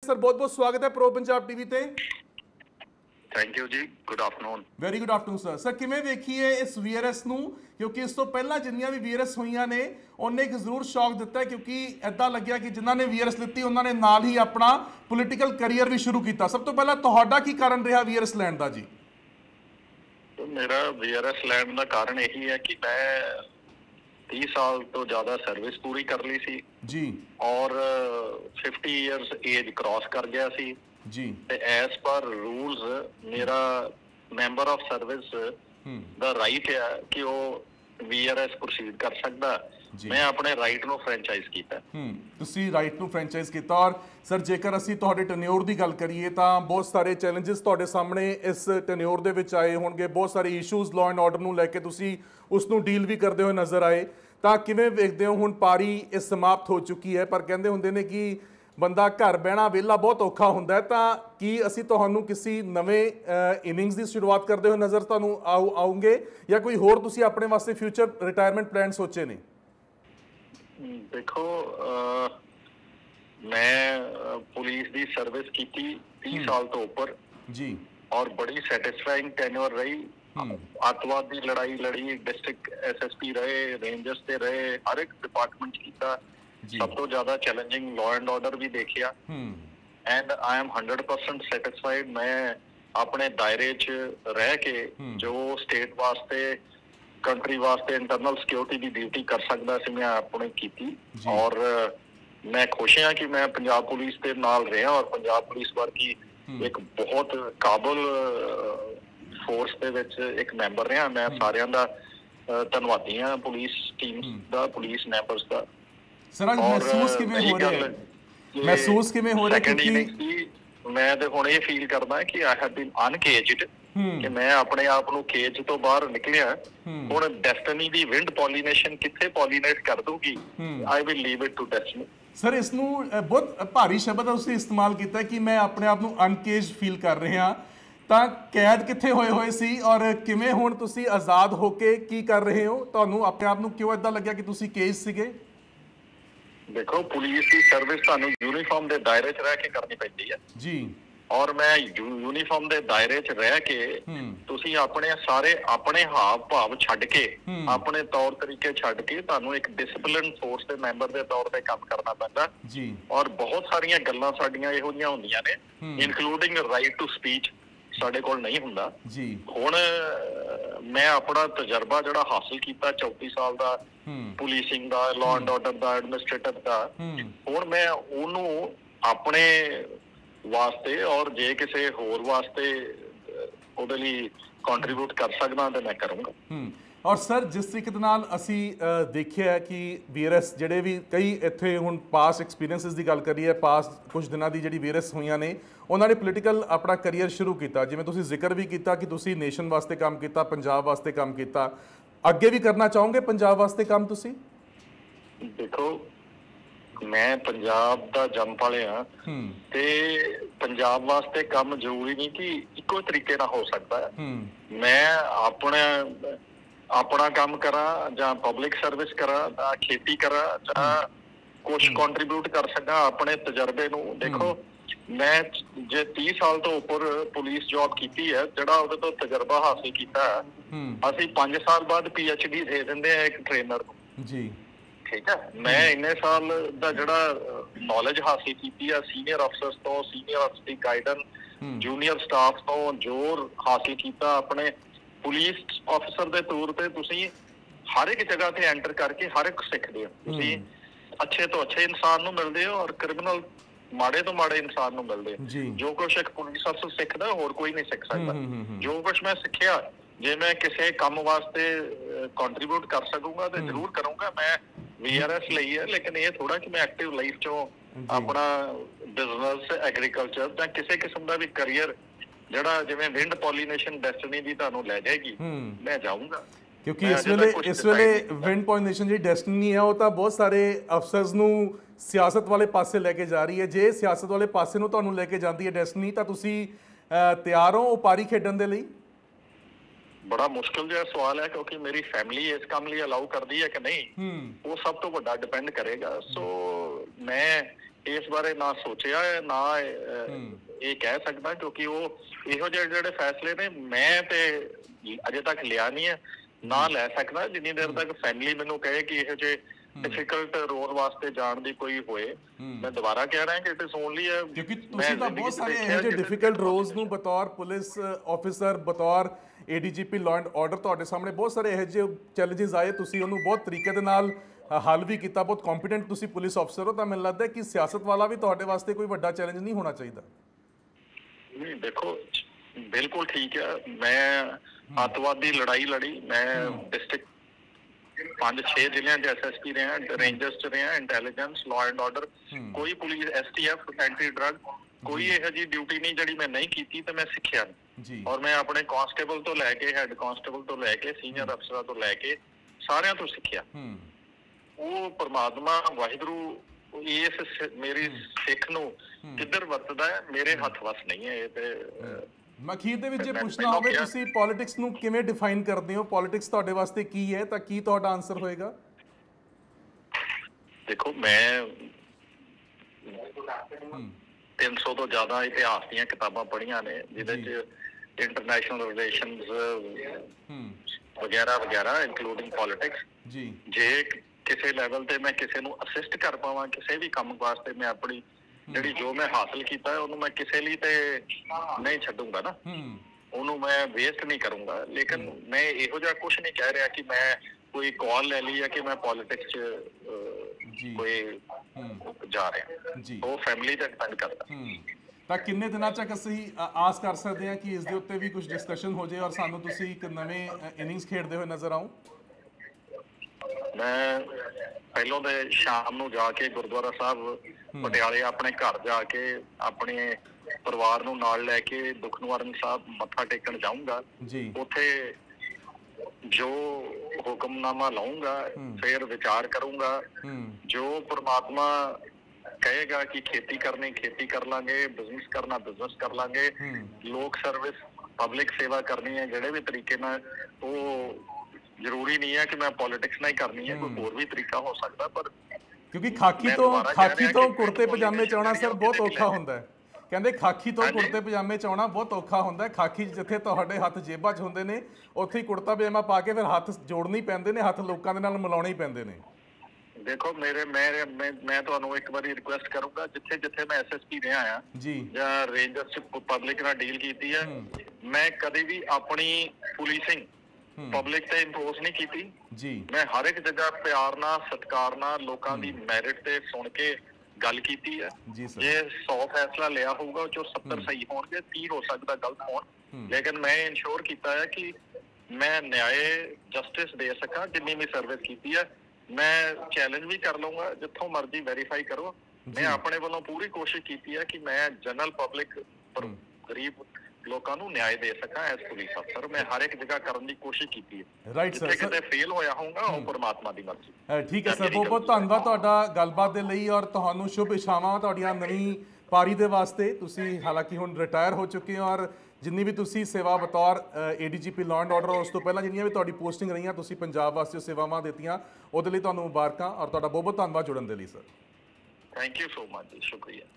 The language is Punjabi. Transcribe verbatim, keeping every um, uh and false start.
सर बहुत बहुत स्वागत है प्रो पंजाब टीवी ते। Thank you ji, good afternoon. Very good afternoon sir. Sir किवें वेखीए इस वीआरएस नूं, क्योंकि इस तो पहला जिन्नियां भी वीआरएस होईयां ने उन्हें एक जरूर शौक दिता है, क्योंकि ऐदा लग्या कि जिन्हां ने वीआरएस लित्ती उन्होंने नाल ही अपना पोलिटिकल करियर भी शुरू किया। सब तो पहला तुहाडा की कारण रहा वीआरएस लैण दा जी? तो मेरा वीआरएस लैण दा कारण यही है कि मैं तीस साल तो ज्यादा सर्विस पूरी कर ली सी जी, और फिफ्टी ईयर्स एज क्रॉस कर गया सी जी। ते एज पर रूल्स मेरा मैंबर ऑफ सर्विस दा राइट है कि वो वीआरएस प्रोसीड कर सकदा। मैं अपने राइट ਨੂੰ ਫਰੈਂਚਾਈਜ਼ ਕੀਤਾ। ਹੂੰ, ਤੁਸੀਂ ਰਾਈਟ ਨੂੰ ਫਰੈਂਚਾਈਜ਼ ਕੀਤਾ। ਔਰ ਸਰ ਜੇਕਰ ਅਸੀਂ ਤੁਹਾਡੇ ਟੈਨਿਓਰ ਦੀ ਗੱਲ ਕਰੀਏ ਤਾਂ ਬਹੁਤ ਸਾਰੇ ਚੈਲੰਜਸ ਤੁਹਾਡੇ ਸਾਹਮਣੇ ਇਸ ਟੈਨਿਓਰ ਦੇ ਵਿੱਚ ਆਏ ਹੋਣਗੇ, ਬਹੁਤ ਸਾਰੇ ਇਸ਼ੂਜ਼ ਲਾਅ ਐਂਡ ਆਰਡਰ ਨੂੰ ਲੈ ਕੇ ਤੁਸੀਂ ਉਸ ਨੂੰ ਡੀਲ ਵੀ ਕਰਦੇ ਹੋਏ ਨਜ਼ਰ ਆਏ। ਤਾਂ ਕਿਵੇਂ ਵੇਖਦੇ ਹੋ ਹੁਣ ਪਾਰੀ ਇਹ ਸਮਾਪਤ ਹੋ ਚੁੱਕੀ ਹੈ, ਪਰ ਕਹਿੰਦੇ ਹੁੰਦੇ ਨੇ ਕਿ ਬੰਦਾ ਘਰ ਬਹਿਣਾ ਵਿਹਲਾ ਬਹੁਤ ਔਖਾ ਹੁੰਦਾ ਹੈ, ਤਾਂ ਕੀ ਅਸੀਂ ਤੁਹਾਨੂੰ ਕਿਸੇ ਨਵੇਂ ਇਨਿੰਗਸ ਦੀ ਸ਼ੁਰੂਆਤ ਕਰਦੇ ਹੋਏ ਨਜ਼ਰ ਤੁਹਾਨੂੰ ਆਉ ਆਉਂਗੇ ਜਾਂ ਕੋਈ ਹੋਰ ਤੁਸੀਂ ਆਪਣੇ ਵਾਸਤੇ ਫਿਊਚਰ ਰਿਟਾਇਰਮੈਂਟ ਪਲਾਨ ਸੋਚੇ ਨੇ? देखो आ, मैं पुलिस दी सर्विस की थी तीस साल तो ऊपर जी, और बड़ी सैटिस्फाइंग टेन्योर रही। अतवाद की लड़ाई लड़ी, डिस्ट्रिक्ट एसएसपी रहे, रेंजर्स से रहे, हर एक डिपार्टमेंट कीता। सब तो ज्यादा चैलेंजिंग लॉ एंड ऑर्डर भी देखिया and I am hundred percent satisfied. मैं अपने दायरे च रह के जो स्टेट वास्ते कंट्री वास्ते इंटरनल सिक्योरिटी की ड्यूटी कर सकता सी मैं अपने की। और मैं खुश हाँ कि मैं पंजाब पुलिस के नाल रहा और पंजाब पुलिस वर्गी एक बहुत काबल फोर्स दे विच एक मैंबर रहा। मैं सारियां दा धन्नवादी हाँ पुलिस टीम दा, पुलिस मैंबर्स दा। सर आज महसूस किवें हो रहा है, महसूस किवें हो रहा है क्योंकि मैं ते हुण ये फील करदा कि आई हैव बीन अनकेज्ड कि मैं अपने आप ਨੂੰ ਕੇਜ ਤੋਂ ਬਾਹਰ ਨਿਕਲਿਆ। ਹੁਣ ਡੈਸਟਨੀ ਦੀ ਵਿੰਡ ਪੋਲੀਨੇਸ਼ਨ ਕਿੱਥੇ ਪੋਲੀਨੇਟ ਕਰ ਦੂਗੀ, I will leave it to destiny. Sir ਇਸ ਨੂੰ ਬਹੁਤ ਭਾਰੀ ਸ਼ਬਦ ਤੁਸੀਂ ਇਸਤੇਮਾਲ ਕੀਤਾ ਕਿ ਮੈਂ ਆਪਣੇ ਆਪ ਨੂੰ ਅਨਕੇਜ ਫੀਲ ਕਰ ਰਿਹਾ, ਤਾਂ ਕੈਦ ਕਿੱਥੇ ਹੋਏ ਹੋਏ ਸੀ ਔਰ ਕਿਵੇਂ ਹੁਣ ਤੁਸੀਂ ਆਜ਼ਾਦ ਹੋ ਕੇ ਕੀ ਕਰ ਰਹੇ ਹੋ? ਤੁਹਾਨੂੰ ਆਪਣੇ ਆਪ ਨੂੰ ਕਿਉਂ ਇਦਾਂ ਲੱਗਿਆ ਕਿ ਤੁਸੀਂ ਕੇਜ ਸੀਗੇ? ਦੇਖੋ ਪੁਲਿਸ ਦੀ ਸਰਵਿਸ ਤੁਹਾਨੂੰ ਯੂਨੀਫਾਰਮ ਦੇ ਦਾਇਰੇ 'ਚ ਰਹਿ ਕੇ ਕਰਨੀ ਪੈਂਦੀ ਹੈ ਜੀ, और मैं यूनीफॉर्म के दायरे च रह के तुसी अपने सारे अपने हाव भाव छड्ड के अपने तौर तरीके छड्ड के तुहानू एक डिसिप्लिन फोर्स के मैंबर के तौर पे काम करना पैंदा जी। और बहुत सारियां गल्लां साडियां इहो जिहियां हुंदियां ने इनकलूडिंग राइट टू स्पीच साडे कोल नहीं हुंदा जी। हुण मैं अपना तजर्बा जिहड़ा हासिल कीता चौंती साल दा पुलिसिंग दा, लॉ एंड ऑर्डर दा, एडमिनिस्ट्रेटिव दा, हुण मैं ओनू अपने वास्ते और जे किसी होर वास्ते ਉਹਦੇ ਲਈ ਕੰਟਰੀਬਿਊਟ ਕਰ ਸਕਦਾ ਤਾਂ ਮੈਂ ਕਰੂੰਗਾ। ਔਰ ਸਰ ਜਿਸ ਤਰੀਕੇ ਦੇ ਨਾਲ ਅਸੀਂ ਦੇਖਿਆ ਕਿ ਵੀਆਰਐਸ ਜਿਹੜੇ ਵੀ ਕਈ ਇੱਥੇ ਹੁਣ ਪਾਸ ਐਕਸਪੀਰੀਐਂਸਿਸ ਦੀ ਗੱਲ ਕਰੀਏ, ਪਾਸ ਕੁਝ ਦਿਨਾਂ ਦੀ ਜਿਹੜੀ ਵੀਆਰਐਸ ਹੋਈਆਂ ਨੇ ਉਹਨਾਂ ਨੇ ਪੋਲੀਟੀਕਲ ਆਪਣਾ ਕਰੀਅਰ ਸ਼ੁਰੂ ਕੀਤਾ। ਜਿਵੇਂ ਤੁਸੀਂ ਜ਼ਿਕਰ ਵੀ ਕੀਤਾ ਕਿ ਤੁਸੀਂ ਨੇਸ਼ਨ ਵਾਸਤੇ ਕੰਮ ਕੀਤਾ, ਪੰਜਾਬ ਵਾਸਤੇ ਕੰਮ ਕੀਤਾ, ਅੱਗੇ ਵੀ ਕਰਨਾ ਚਾਹੋਗੇ ਪੰਜਾਬ ਵਾਸਤੇ ਕੰਮ ਤੁਸੀਂ? ਦੇਖੋ ਮੈਂ ਪੰਜਾਬ ਦਾ ਜੰਮ ਪਲਿਆ ਤੇ ਪੰਜਾਬ ਵਾਸਤੇ ਕੰਮ ਜ਼ਰੂਰੀ ਨਹੀਂ ਕਿ ਇੱਕੋ ਤਰੀਕੇ ਨਾਲ ਹੋ ਸਕਦਾ ਹੈ। ਮੈਂ ਆਪਣਾ ਆਪਣਾ ਕੰਮ ਕਰਾਂ ਜਾਂ ਪਬਲਿਕ ਸਰਵਿਸ ਕਰਾਂ ਜਾਂ ਖੇਤੀ ਕਰਾਂ ਜਾਂ ਕੁਛ ਕੰਟਰੀਬਿਊਟ ਕਰ ਸਕਾਂ ਆਪਣੇ ਤਜਰਬੇ ਨੂੰ। ਦੇਖੋ ਮੈਂ ਜੇ तीस ਸਾਲ ਤੋਂ ਉੱਪਰ ਪੁਲਿਸ ਜੌਬ ਕੀਤੀ ਹੈ, ਜਿਹੜਾ ਉਹਦੇ ਤੋਂ ਤਜਰਬਾ ਹਾਸਿਲ ਕੀਤਾ ਹੈ, ਅਸੀਂ ਪੰਜ ਸਾਲ ਬਾਅਦ ਪੀ ਐਚ ਡੀ ਦੇ ਦਿੰਦੇ ਆ ਇੱਕ ਟ੍ਰੇਨਰ ਨੂੰ ਜੀ। ठीक है, मैं इन्ने साल दा जड़ा नॉलेज हासिल की है सीनियर अफसर्स तो, सीनियर अफसर की गाइडेंस, जूनियर स्टाफ तो जोर हासिल किया अपने पुलिस ऑफिसर के तौर पर। तुसी हर एक जगह ते एंटर करके हर एक सीखते हो, तुसी अच्छे तो अच्छे इंसान नूं मिलते हो और क्रिमिनल माड़े तो माड़े इंसान नूं मिलते हो। जो कुछ एक पुलिस अफसर सीखता होर कोई नहीं सीख सकता। जो कुछ मैं सीखिया जे मैं किसी काम वास्ते कंट्रीब्यूट कर सकूंगा तो जरूर करूंगा। मैं वीआरएस ਲਈ ਹੈ, लेकिन ये थोड़ा कि मैं एक्टिव लाइफ चों अपना बिजनेस एग्रीकल्चर ਜਾਂ ਕਿਸੇ ਕਿਸਮ ਦਾ ਵੀ ਕਰੀਅਰ ਜਿਹੜਾ ਜਿਵੇਂ ਵਿੰਡ ਪੋਲੀਨੇਸ਼ਨ ਡੈਸਟਨੀ ਦੀ ਤੁਹਾਨੂੰ ਲੈ ਜਾਏਗੀ ਮੈਂ ਜਾਊਂਗਾ। ਕਿਉਂਕਿ ਇਸ ਵੇਲੇ ਇਸ ਵੇਲੇ ਵਿੰਡ ਪੋਲੀਨੇਸ਼ਨ ਜਿਹੜੀ ਡੈਸਟਨੀ ਹੈ ਉਹ ਤਾਂ ਬਹੁਤ ਸਾਰੇ ਅਫਸਰਸ ਨੂੰ ਸਿਆਸਤ ਵਾਲੇ ਪਾਸੇ ਲੈ ਕੇ ਜਾ ਰਹੀ ਹੈ। ਜੇ ਸਿਆਸਤ ਵਾਲੇ ਪਾਸੇ ਨੂੰ ਤੁਹਾਨੂੰ ਲੈ ਕੇ ਜਾਂਦੀ ਹੈ ਡੈਸਟਨੀ ਤਾਂ ਤੁਸੀਂ ਤਿਆਰ ਹੋ ਉਪਾਰੀ ਖੇਡਣ ਦੇ ਲਈ? बड़ा मुश्किल जो सवाल है क्योंकि मेरी फैमिली इस काम लिए अलाउ कर दी है कि नहीं, वो सब तो बड़ा डिपेंड करेगा। सो मैं ਇਸ ਬਾਰੇ ਨਾ ਸੋਚਿਆ ਹੈ, ਨਾ ਇਹ ਕਹਿ ਸਕਦਾ, ਕਿਉਂਕਿ ਉਹ ਇਹੋ ਜਿਹੇ ਜਿਹੜੇ ਫੈਸਲੇ ਨੇ ਮੈਂ ਤੇ ਅਜੇ ਤੱਕ ਲਿਆ ਨਹੀਂ ਹੈ, ਨਾ ਲੈ ਸਕਦਾ ਜਿੰਨੀ ਦੇਰ ਤੱਕ ਫੈਮਿਲੀ ਮੈਨੂੰ ਕਹੇ ਕਿ ਇਹੋ ਜਿਹੇ ਡਿਫਿਕਲਟ ਰੋਲ ਵਾਸਤੇ ਜਾਣ ਦੀ ਕੋਈ ਹੋਏ। ਮੈਂ ਦੁਬਾਰਾ ਕਹਿ ਰਿਹਾ ਕਿ ਇਟ ਇਜ਼ ਓਨਲੀ ਅ, ਕਿਉਂਕਿ ਤੁਸੀਂ ਤਾਂ ਬਹੁਤ ਸਾਰੇ ਇਹੋ ਜਿਹੇ ਡਿਫਿਕਲਟ ਰੋਲਸ ਨੂੰ ਬਤੌਰ ਪੁਲਿਸ ਆਫੀਸਰ, ਬਤੌਰ ਏਡੀਜੀਪੀ ਲਾਅ ਐਂਡ ਆਰਡਰ ਤੁਹਾਡੇ ਸਾਹਮਣੇ ਬਹੁਤ ਸਾਰੇ ਇਹੋ ਜਿਹੇ ਚੈਲੰਜਸ ਆਏ, ਤੁਸੀਂ ਉਹਨੂੰ ਬਹੁਤ ਤਰੀਕੇ ਦੇ ਨਾਲ ਹੱਲ ਵੀ ਕੀਤਾ, ਬਹੁਤ ਕੰਪੀਟੈਂਟ ਤੁਸੀਂ ਪੁਲਿਸ ਅਫਸਰ ਹੋ। ਤਾਂ ਮੈਨੂੰ ਲੱਗਦਾ ਕਿ ਸਿਆਸਤ ਵਾਲਾ ਵੀ ਤੁਹਾਡੇ ਵਾਸਤੇ ਕੋਈ ਵੱਡਾ ਚੈਲੰਜ ਨਹੀਂ ਹੋਣਾ ਚਾਹੀਦਾ। ਨਹੀਂ ਦੇਖੋ, ਬਿਲਕੁਲ ਠੀਕ ਹੈ, ਮੈਂ ਅੱਤਵਾਦ ਦੀ ਲੜਾਈ ਲੜੀ, ਮੈਂ ਡਿਸਟ੍ਰਿਕਟ ਪੰਜ ਛੇ ਜ਼ਿਲ੍ਹਿਆਂ 'ਚ ਐਸ ਐਸ ਪੀ ਰਿਹਾ, ਰੇਂਜਰਸ 'ਚ ਰਿਹਾ, ਇੰਟੈਲੀਜੈਂਸ, ਲਾਅ ਐਂਡ ਆਰਡਰ, ਕੋਈ police, S T F, anti drug, ਕੋਈ ਇਹੋ ਜਿਹੀ ਡਿਊਟੀ ਨਹੀਂ ਜਿਹੜੀ ਮੈਂ ਨਹੀਂ ਕੀਤੀ ਤੇ ਮੈਂ ਸਿੱਖਿਆ ਨਹੀਂ। ਔਰ ਮੈਂ ਆਪਣੇ ਕਾਂਸਟੇਬਲ ਤੋਂ ਲੈ ਕੇ, ਹੈਡ ਕਾਂਸਟੇਬਲ ਤੋਂ ਲੈ ਕੇ, ਸੀਨੀਅਰ ਅਫਸਰਾਂ ਤੋਂ ਲੈ ਕੇ ਸਾਰਿਆਂ ਤੋਂ ਸਿੱਖਿਆ। ਉਹ ਪਰਮਾਤਮਾ ਵਾਹਿਗੁਰੂ ਇਸ ਮੇਰੀ ਸਿੱਖ ਨੂੰ ਕਿੱਧਰ ਵਰਤਦਾ ਹੈ, ਮੇਰੇ ਹੱਥ ਵੱਸ ਨਹੀਂ ਹੈ ਇਹ। ਤੇ ਮੈਂ ਅਖੀਰ ਦੇ ਵਿੱਚ ਜੇ ਪੁੱਛਣਾ ਹੋਵੇ, ਤੁਸੀਂ ਪੋਲਿਟਿਕਸ ਨੂੰ ਕਿਵੇਂ ਡਿਫਾਈਨ ਕਰਦੇ ਹੋ? ਪੋਲਿਟਿਕਸ ਤੁਹਾਡੇ ਵਾਸਤੇ ਕੀ ਹੈ, ਤਾਂ ਕੀ ਤੁਹਾਡਾ ਆਨਸਰ ਹੋਏਗਾ? ਦੇਖੋ, ਮੈਂ ਤਿੰਨ ਸੌ ਤੋਂ ਜ਼ਿਆਦਾ ਇਤਿਹਾਸ ਦੀਆਂ ਕਿਤਾਬਾਂ ਪੜ੍ਹੀਆਂ ਨੇ, ਜਿਹਦੇ 'ਚ ਇੰਟਰਨੈਸ਼ਨਲ ਰਿਲੇਸ਼ਨਸ ਵਗੈਰਾ ਵਗੈਰਾ ਇਨਕਲੂਡਿੰਗ ਪੋਲਿਟਿਕਸ। ਜੀ ਜੇ ਕਿਸੇ ਲੈਵਲ ਤੇ ਮੈਂ ਕਿਸੇ ਨੂੰ ਅਸਿਸਟ ਕਰ ਪਾਵਾਂ ਕਿਸੇ ਵੀ ਕੰਮ ਵਾਸਤੇ, ਮੈਂ ਆਪਣੀ ਜਿਹੜੀ ਜੋ ਮੈਂ ਹਾਸਲ ਕੀਤਾ ਹੈ ਉਹਨੂੰ ਮੈਂ ਕਿਸੇ ਲਈ ਤੇ ਨਹੀਂ ਛੱਡੂੰਗਾ ਨਾ, ਉਹਨੂੰ ਮੈਂ ਵੇਸਟ ਨਹੀਂ ਕਰੂੰਗਾ। ਲੇਕਿਨ ਮੈਂ ਇਹੋ ਜਿਹਾ ਕੁਛ ਨਹੀਂ ਕਹਿ ਰਿਹਾ ਕਿ ਮੈਂ ਕੋਈ ਕਾਲ ਲੈ ਲਈ ਹੈ ਕਿ ਮੈਂ ਪੋਲਿਟਿਕਸ 'ਚ ਕੋਈ ਜਾ ਰਿਹਾ, ਉਹ ਫੈਮਿਲੀ ਤੇ ਡਿਪੈਂਡ ਕਰਦਾ। ਤਾਂ ਕਿੰਨੇ ਦਿਨਾਂ ਤੱਕ ਅਸੀਂ ਆਸ ਕਰ ਸਕਦੇ ਹਾਂ ਕਿ ਇਸ ਦੇ ਉੱਤੇ ਵੀ ਕੁਝ ਡਿਸਕਸ਼ਨ ਹੋ ਜਾਏ ਔਰ ਸਾਨੂੰ ਤੁਸੀਂ ਇੱਕ ਨਵੇਂ ਇਨਿੰਗਸ ਖੇਡਦੇ ਹੋਏ ਨਜ਼ਰ ਆਓ? ਮੈਂ ਪਹਿਲੋਂ ਤੇ ਸ਼ਾਮ ਨੂੰ ਜਾ ਕੇ ਗੁਰਦੁਆਰਾ ਸਾਹਿਬ ਪਟਿਆਲੇ ਆਪਣੇ ਘਰ ਜਾ ਕੇ ਆਪਣੇ ਪਰਿਵਾਰ ਨੂੰ ਨਾਲ ਲੈ ਕੇ ਦੁੱਖ ਨਿਵਾਰਨ ਸਾਹਿਬ ਮੱਥਾ ਟੇਕਣ ਜਾਊਂਗਾ। ਉੱਥੇ ਜੋ ਹੁਕਮਨਾਮਾ ਲਾਊਂਗਾ, ਫਿਰ ਵਿਚਾਰ ਕਰੂੰਗਾ, ਜੋ ਪ੍ਰਮਾਤਮਾ ਕਹੇਗਾ ਕਿ ਖੇਤੀ ਕਰਨੀ ਖੇਤੀ ਕਰ ਲਾਂਗੇ, ਬਿਜ਼ਨਸ ਕਰਨਾ ਬਿਜ਼ਨਸ ਕਰ ਲਾਂਗੇ, ਲੋਕ ਸਰਵਿਸ, ਪਬਲਿਕ ਸੇਵਾ ਕਰਨੀ ਹੈ ਜਿਹੜੇ ਵੀ ਤਰੀਕੇ ਨਾਲ। ਉਹ ਜ਼ਰੂਰੀ ਨਹੀਂ ਹੈ ਕਿ ਮੈਂ ਪੋਲਿਟਿਕਸ ਨਾਲ ਹੀ ਕਰਨੀ ਹੈ, ਕੋਈ ਹੋਰ ਵੀ ਤਰੀਕਾ ਹੋ ਸਕਦਾ। ਪਰ ਕਿਉਂਕਿ ਖਾਕੀ ਤੋਂ ਖਾਕੀ ਤੋਂ ਕੁੜਤੇ ਪਜਾਮੇ 'ਚ ਆਉਣਾ ਸਰ ਬਹੁਤ ਔਖਾ ਹੁੰਦਾ ਹੈ। ਕਹਿੰਦੇ ਖਾਕੀ ਤੋਂ ਕੁੜਤੇ ਪਜਾਮੇ 'ਚ ਆਉਣਾ ਬਹੁਤ ਔਖਾ ਹੁੰਦਾ ਹੈ। ਖਾਕੀ ਜਿੱਥੇ ਤੁਹਾਡੇ ਹੱਥ ਜੇਬਾਂ 'ਚ ਹੁੰਦੇ ਨੇ, ਉੱਥੇ ਹੀ ਕੁੜਤਾ ਪਜਾਮਾ ਪਾ ਕੇ ਫਿਰ ਹੱਥ ਜੋੜਨੇ ਹੀ ਪੈਂਦੇ ਨੇ, ਹੱਥ ਲੋਕਾਂ ਦੇ ਨਾਲ ਮਿਲਾਉਣੇ ਹੀ ਪੈਂਦੇ ਨੇ। ਦੇਖੋ, ਮੇਰੇ ਮੈਂ ਮੈਂ ਤੁਹਾਨੂੰ ਇੱਕ ਵਾਰੀ ਰਿਕੁਐਸਟ ਕਰੂੰਗਾ, ਜਿੱਥੇ ਜਿੱਥੇ ਮੈਂ ਐਸ ਐਸ ਪੀ ਰਿਹਾ ਆ ਜਾਂ ਰੇਂਜਰਸ ਪਬਲਿਕ ਨਾਲ ਡੀਲ ਕੀਤੀ ਹੈ, ਮੈਂ ਕਦੇ ਵੀ ਆਪਣੀ ਪੁਲਿਸਿੰਗ ਪਬਲਿਕ ਤੇ ਇੰਪੋਜ਼ ਨਹੀਂ ਕੀਤੀ ਜੀ। ਮੈਂ ਹਰ ਇੱਕ ਜਗ੍ਹਾ ਪਿਆਰ ਨਾਲ, ਸਤਿਕਾਰ ਨਾਲ, ਲੋਕਾਂ ਦੀ ਮੈਰਿਟ ਤੇ ਸੁਣ ਕੇ ਗੱਲ ਕੀਤੀ ਹੈ। ਜੇ ਸੌ ਫੈਸਲਾ ਲਿਆ ਹੋਊਗਾ ਉਹ ਚੋਂ ਸੱਤਰ ਸਹੀ ਹੋਣਗੇ, ਤੀਹ ਹੋ ਸਕਦਾ ਗਲਤ ਹੋਣ, ਲੇਕਿਨ ਮੈਂ ਇਨਸ਼ੋਰ ਕੀਤਾ ਹੈ ਕਿ ਮੈਂ ਨਿਆਏ ਜਸਟਿਸ ਦੇ ਸਕਾਂ। ਜਿੰਨੀ ਵੀ ਸਰਵਿਸ ਕੀਤੀ ਹੈ ਮੈਂ ਚੈਲੰਜ ਵੀ ਕਰ ਲਊਂਗਾ, ਜਿੱਥੋਂ ਮਰਜ਼ੀ ਵੈਰੀਫਾਈ ਕਰੋ। ਮੈਂ ਆਪਣੇ ਵੱਲੋਂ ਪੂਰੀ ਕੋਸ਼ਿਸ਼ ਕੀਤੀ ਹੈ ਕਿ ਮੈਂ ਜਨਰਲ ਪਬਲਿਕ, ਗਰੀਬ ਲੋਕਾਂ ਨੂੰ ਨਿਆਂ ਦੇ ਸਕਾਂ ਐਸ ਪੁਲਿਸ ਅਫਸਰ। ਮੈਂ ਹਰ ਇੱਕ ਜਗ੍ਹਾ ਕਰਨ ਦੀ ਕੋਸ਼ਿਸ਼ ਕੀਤੀ ਹੈ। ਰਾਈਟ ਸਰ, ਕਿਤੇ ਫੇਲ ਹੋਇਆ ਹੋਊਗਾ ਉਹ ਪਰਮਾਤਮਾ ਦੀ ਮਰਜ਼ੀ। ਠੀਕ ਹੈ ਸਰ, ਬਹੁਤ ਬਹੁਤ ਧੰਨਵਾਦ ਤੁਹਾਡਾ ਗੱਲਬਾਤ ਦੇ ਲਈ ਔਰ ਤੁਹਾਨੂੰ ਸ਼ੁਭ ਇਛਾਵਾਂ ਤੁਹਾਡੀਆਂ ਨਵੀਂ ਪਾਰੀ ਦੇ ਵਾਸਤੇ। ਤੁਸੀਂ ਹਾਲਾਂਕਿ ਹੁਣ ਰਿਟਾਇਰ ਹੋ ਚੁੱਕੇ ਹੋ ਔਰ ਜਿੰਨੀ ਵੀ ਤੁਸੀਂ ਸੇਵਾ ਬਤੌਰ ਏਡੀਜੀਪੀ ਲਾਅ ਐਂਡ ਆਰਡਰ, ਉਸ ਤੋਂ ਪਹਿਲਾਂ ਜਿੰਨੀਆਂ ਵੀ ਤੁਹਾਡੀ ਪੋਸਟਿੰਗ ਰਹੀਆਂ, ਤੁਸੀਂ ਪੰਜਾਬ ਵਾਸਤੇ ਸੇਵਾਵਾਂ ਦਿੱਤੀਆਂ, ਉਹਦੇ ਲਈ ਤੁਹਾਨੂੰ ਮੁਬਾਰਕਾਂ ਔਰ ਤੁਹਾਡਾ ਬਹੁਤ ਬਹੁਤ ਧੰਨਵਾਦ ਜੁੜਨ ਦੇ ਲਈ sir. Thank you so much ji, ਸ਼ੁਕਰੀਆ।